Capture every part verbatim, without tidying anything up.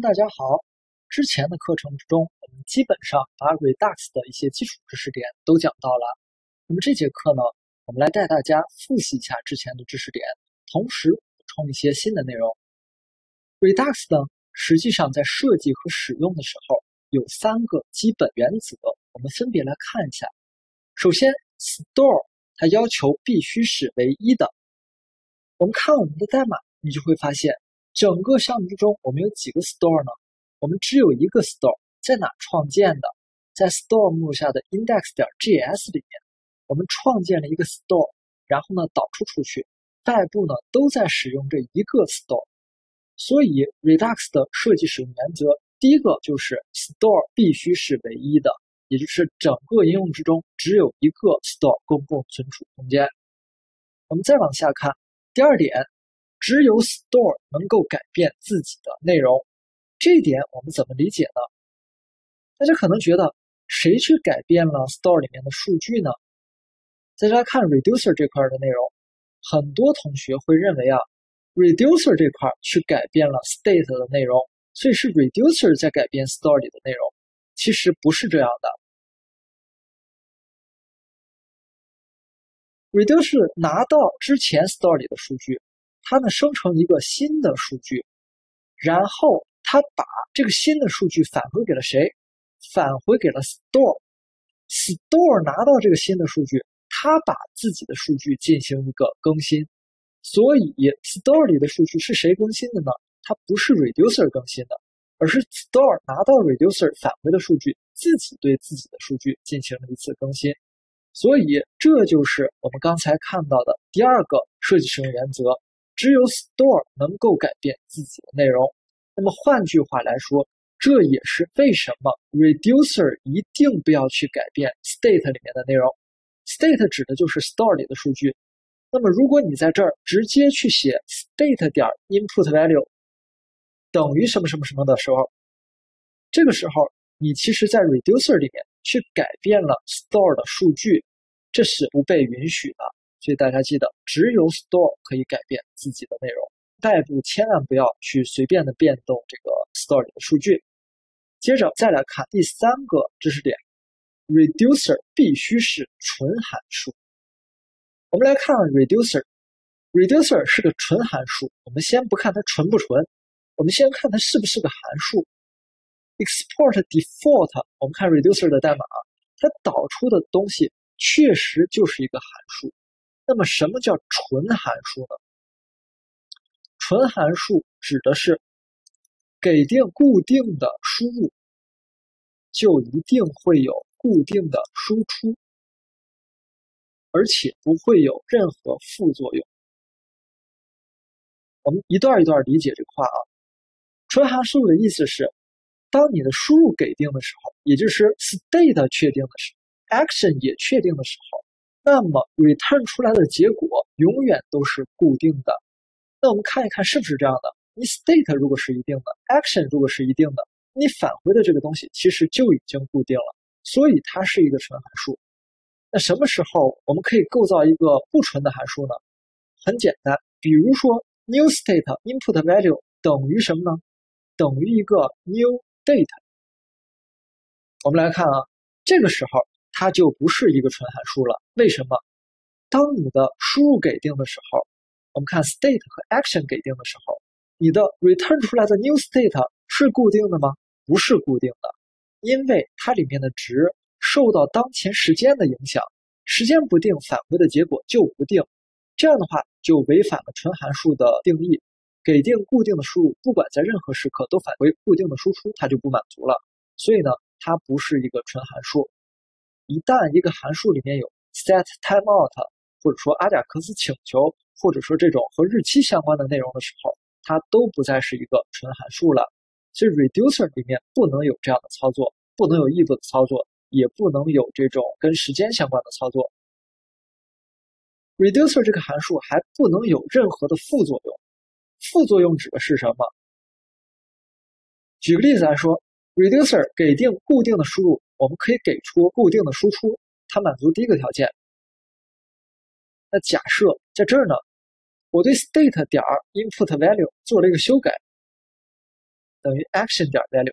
大家好。之前的课程之中，我们基本上把 Redux 的一些基础知识点都讲到了。那么这节课呢，我们来带大家复习一下之前的知识点，同时补充一些新的内容。Redux 呢，实际上在设计和使用的时候有三个基本原则，我们分别来看一下。首先 ，store 它要求必须是唯一的。我们看我们的代码，你就会发现。整个项目之中，我们有几个 store 呢？我们只有一个 store， 在哪创建的？在 store 目录下的 index.js 里面，我们创建了一个 store， 然后呢导出出去，外部呢都在使用这一个 store。所以 Redux 的设计使用原则，第一个就是 store 必须是唯一的，也就是整个应用之中只有一个 store 公共存储空间。我们再往下看，第二点。只有 store 能够改变自己的内容，这一点我们怎么理解呢？大家可能觉得谁去改变了 store 里面的数据呢？大家看 reducer 这块的内容，很多同学会认为啊 reducer 这块去改变了 state 的内容，所以是 reducer 在改变 store 里的内容，其实不是这样的。reducer 拿到之前 store 里的数据，它呢生成一个新的数据，然后它把这个新的数据返回给了谁？返回给了 store。store 拿到这个新的数据，它把自己的数据进行一个更新。所以 store 里的数据是谁更新的呢？它不是 reducer 更新的，而是 store 拿到 reducer 返回的数据，自己对自己的数据进行了一次更新。所以这就是我们刚才看到的第二个设计使用原则。只有 store 能够改变自己的内容。那么换句话来说，这也是为什么 reducer 一定不要去改变 state 里面的内容。state 指的就是 store 里的数据。那么如果你在这儿直接去写 state 点 input value 等于什么什么什么的时候，这个时候你其实在 reducer 里面去改变了 store 的数据，这是不被允许的。所以大家记得，只有 store 可以改变自己的内容，外部千万不要去随便的变动这个 store 里的数据。接着再来看第三个知识点 ，reducer 必须是纯函数。我们来看 reducer，reducer 是个纯函数，我们先不看它纯不纯，我们先看它是不是个函数。export default， 我们看 reducer 的代码，它导出的东西确实就是一个函数。那么什么叫纯函数呢？纯函数指的是给定固定的输入，就一定会有固定的输出，而且不会有任何副作用。我们一段一段理解这个话啊。纯函数的意思是，当你的输入给定的时候，也就是 state 确定的时候 ，action 也确定的时候，那么 return 出来的结果永远都是固定的。那我们看一看是不是这样的？你 state 如果是一定的 ，action 如果是一定的，你返回的这个东西其实就已经固定了，所以它是一个纯函数。那什么时候我们可以构造一个不纯的函数呢？很简单，比如说 new state input value 等于什么呢？等于一个 new date。我们来看啊，这个时候它就不是一个纯函数了。为什么？当你的输入给定的时候，我们看 state 和 action 给定的时候，你的 return 出来的 new state 是固定的吗？不是固定的，因为它里面的值受到当前时间的影响，时间不定，返回的结果就不定。这样的话就违反了纯函数的定义，给定固定的输入，不管在任何时刻都返回固定的输出，它就不满足了。所以呢，它不是一个纯函数。一旦一个函数里面有 set timeout， 或者说阿贾克斯请求，或者说这种和日期相关的内容的时候，它都不再是一个纯函数了。所以 reducer 里面不能有这样的操作，不能有 if 的操作，也不能有这种跟时间相关的操作。reducer 这个函数还不能有任何的副作用。副作用指的是什么？举个例子来说， reducer 给定固定的输入，我们可以给出固定的输出，它满足第一个条件。那假设在这儿呢，我对 state 点 input value 做了一个修改， 等于 action 点 value。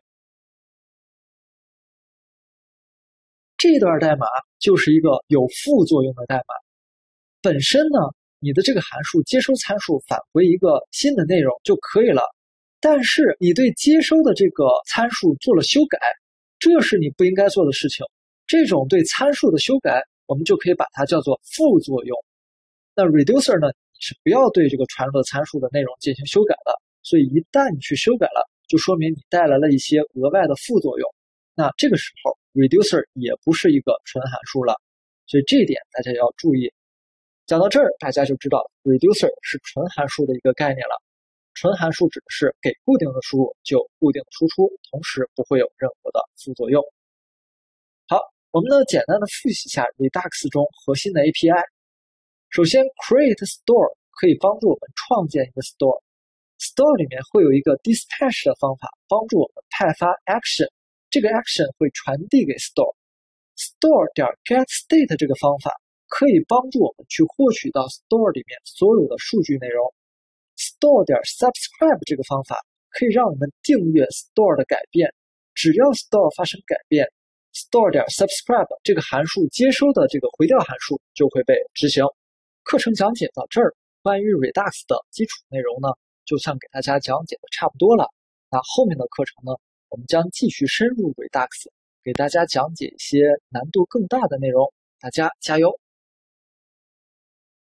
这段代码就是一个有副作用的代码。本身呢，你的这个函数接收参数返回一个新的内容就可以了，但是你对接收的这个参数做了修改，这是你不应该做的事情。这种对参数的修改，我们就可以把它叫做副作用。那 reducer 呢，你是不要对这个传入的参数的内容进行修改的，所以一旦你去修改了，就说明你带来了一些额外的副作用。那这个时候 reducer 也不是一个纯函数了，所以这一点大家要注意。讲到这儿，大家就知道 reducer 是纯函数的一个概念了。纯函数指的是给固定的输入就固定的输出，同时不会有任何的副作用。好，我们呢简单的复习一下 Redux 中核心的 A P I。首先 create store 可以帮助我们创建一个 store。store 里面会有一个 dispatch 的方法，帮助我们派发 action， 这个 action 会传递给 store。store 点 get state 这个方法可以帮助我们去获取到 store 里面所有的数据内容。store 点 subscribe 这个方法可以让我们订阅 store 的改变，只要 store 发生改变， store 点 subscribe 这个函数接收的这个回调函数就会被执行。课程讲解到这儿，关于 Redux 的基础内容呢，就像给大家讲解的差不多了。那后面的课程呢，我们将继续深入 Redux， 给大家讲解一些难度更大的内容，大家加油！